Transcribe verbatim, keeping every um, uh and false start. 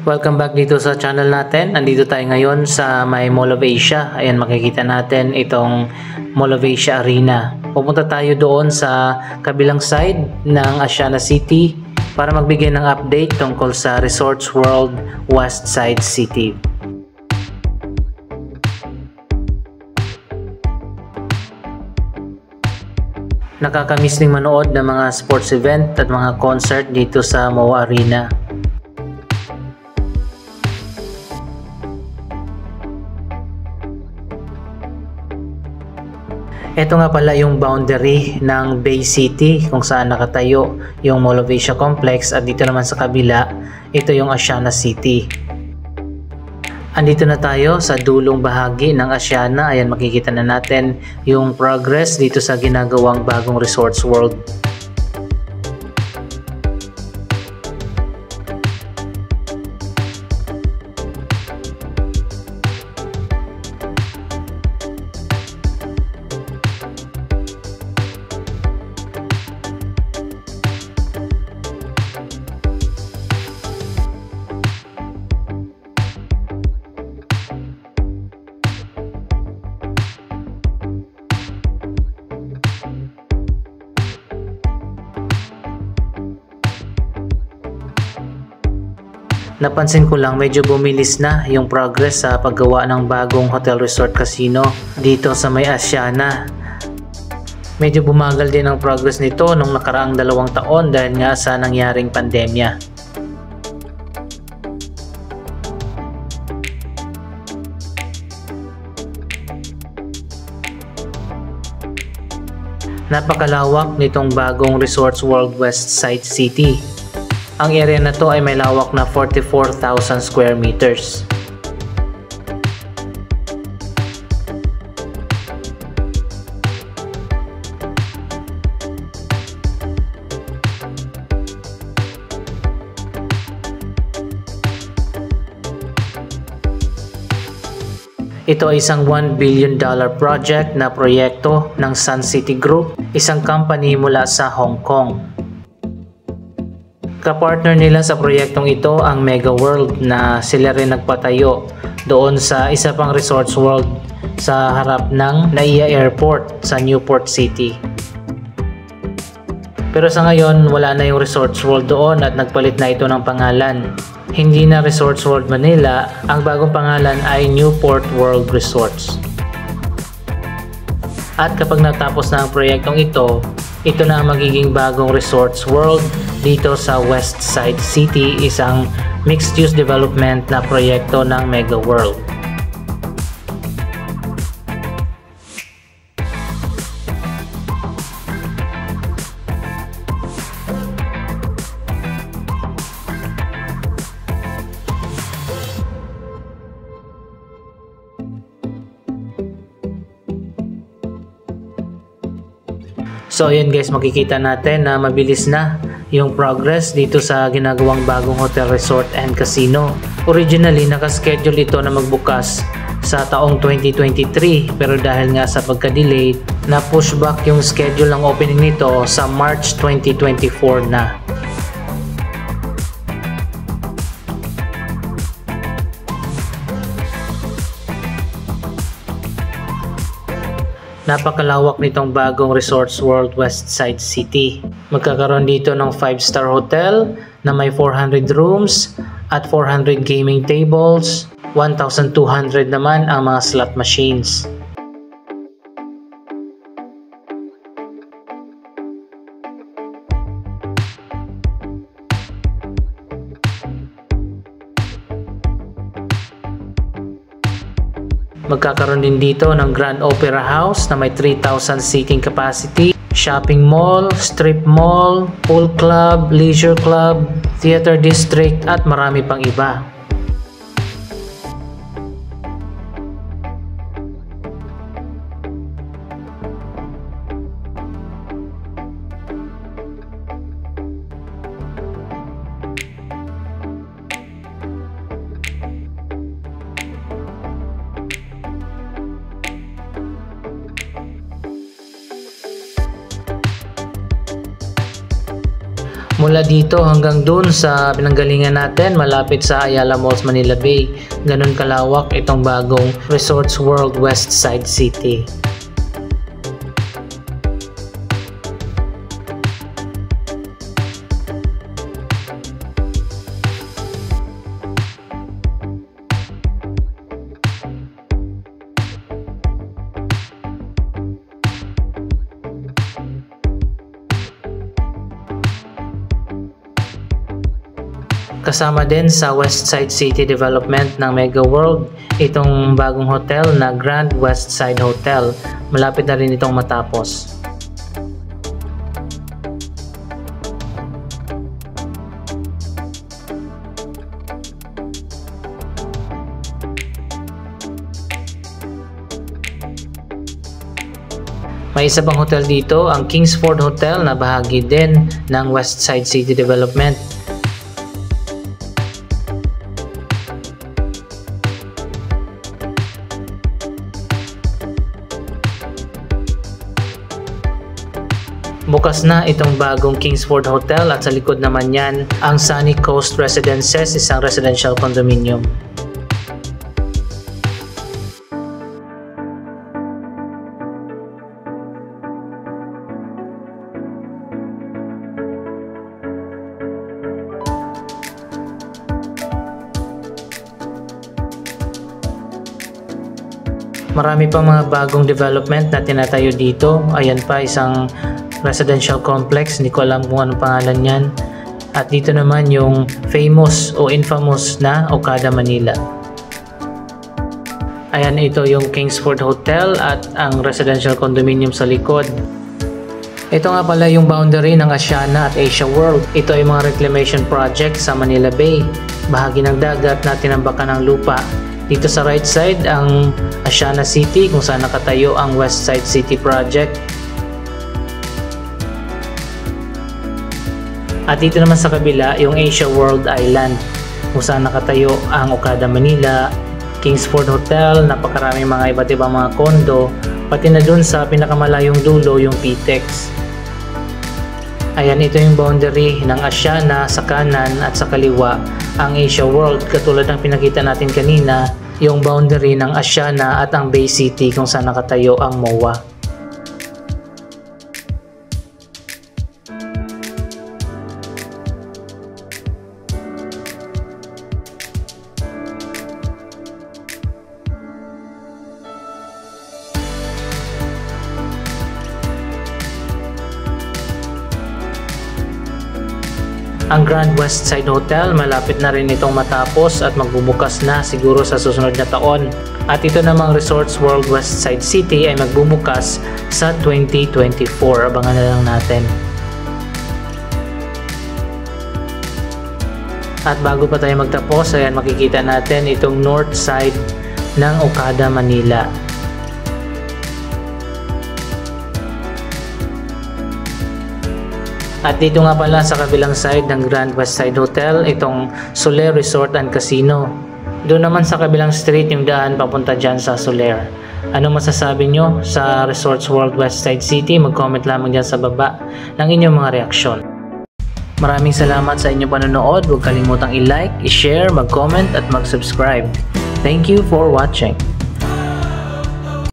Welcome back dito sa channel natin. Andito tayo ngayon sa may Mall of Asia. Ayan, makikita natin itong Mall of Asia Arena. Pupunta tayo doon sa kabilang side ng Asiana City para magbigay ng update tungkol sa Resorts World Westside City. Nakakamiss ding manood ng mga sports event at mga concert dito sa M O A Arena. Ito nga pala yung boundary ng Bay City kung saan nakatayo yung Mall of Asia Complex, at dito naman sa kabila, ito yung Asiana City. Andito na tayo sa dulong bahagi ng Asiana. Ayan, makikita na natin yung progress dito sa ginagawang bagong Resorts World. Napansin ko lang medyo bumilis na yung progress sa paggawa ng bagong hotel resort casino dito sa may Asiana. Medyo bumagal din ang progress nito nung nakaraang dalawang taon dahil nga sa nangyaring pandemya. Napakalawak nitong bagong Resorts World Westside City. Ang area na to ay may lawak na forty-four thousand square meters. Ito ay isang one billion dollar project na proyekto ng Suncity Group, isang company mula sa Hong Kong. Kapartner nila sa proyektong ito ang Megawide na sila rin nagpatayo doon sa isa pang Resorts World sa harap ng Naiya Airport sa Newport City. Pero sa ngayon wala na yung Resorts World doon at nagpalit na ito ng pangalan. Hindi na Resorts World Manila, ang bagong pangalan ay Newport World Resorts. At kapag natapos na ang proyektong ito, ito na ang magiging bagong Resorts World dito sa Westside City, isang mixed-use development na proyekto ng Megawide. So ayan guys, makikita natin na mabilis na yung progress dito sa ginagawang bagong hotel resort and casino. Originally, nakaschedule ito na magbukas sa taong twenty twenty-three, pero dahil nga sa pagka-delay, na pushback yung schedule ng opening nito sa March twenty twenty-four na. Napakalawak nitong bagong Resorts World Westside City. Magkakaroon dito ng five star hotel na may four hundred rooms at four hundred gaming tables, one thousand two hundred naman ang mga slot machines. Magkakaroon din dito ng Grand Opera House na may three thousand seating capacity, shopping mall, strip mall, pool club, leisure club, theater district at marami pang iba. Mula dito hanggang dun sa pinanggalingan natin malapit sa Ayala Malls, Manila Bay. Ganun kalawak itong bagong Resorts World Westside City. Kasama din sa Westside City Development ng Megawide itong bagong hotel na Grand Westside Hotel. Malapit na rin itong matapos. May isa pang hotel dito, ang Kingsford Hotel na bahagi din ng Westside City Development. Bukas na itong bagong Kingsford Hotel at sa likod naman yan ang Sunny Coast Residences, isang residential condominium. Marami pa mga bagong development na tinatayo dito. Ayan pa, isang residential complex, hindi ko alam kung anong pangalan yan. At dito naman yung famous o infamous na Okada, Manila. Ayan, ito yung Kingsford Hotel at ang residential condominium sa likod. Ito nga pala yung boundary ng Asiana at Asia World. Ito ay mga reclamation project sa Manila Bay, bahagi ng dagat na tinambakan ng lupa. Dito sa right side ang Asiana City kung saan nakatayo ang Westside City Project. At dito naman sa kabila, yung Asia World Island, kung saan nakatayo ang Okada, Manila, Kingsford Hotel, napakaraming mga iba't ibang mga kondo, pati na dun sa pinakamalayong dulo, yung P TEX. Ayan, ito yung boundary ng Asiana sa kanan at sa kaliwa, ang Asia World, katulad ng pinakita natin kanina, yung boundary ng Asiana at ang Bay City kung saan nakatayo ang M O A. Ang Grand Westside Hotel, malapit na rin itong matapos at magbubukas na siguro sa susunod na taon. At ito namang Resorts World Westside City ay magbubukas sa twenty twenty-four. Abangan na lang natin. At bago pa tayo magtapos, ayan, makikita natin itong north side ng Okada, Manila. At dito nga pala sa kabilang side ng Grand Westside Hotel, itong Soler Resort and Casino. Doon naman sa kabilang street yung daan papunta dyan sa Soler. Ano masasabi nyo sa Resorts World Westside City? Mag-comment lamang dyan sa baba ng inyong mga reaksyon. Maraming salamat sa inyong panonood. Huwag kalimutang i-like, i-share, mag-comment at mag-subscribe. Thank you for watching.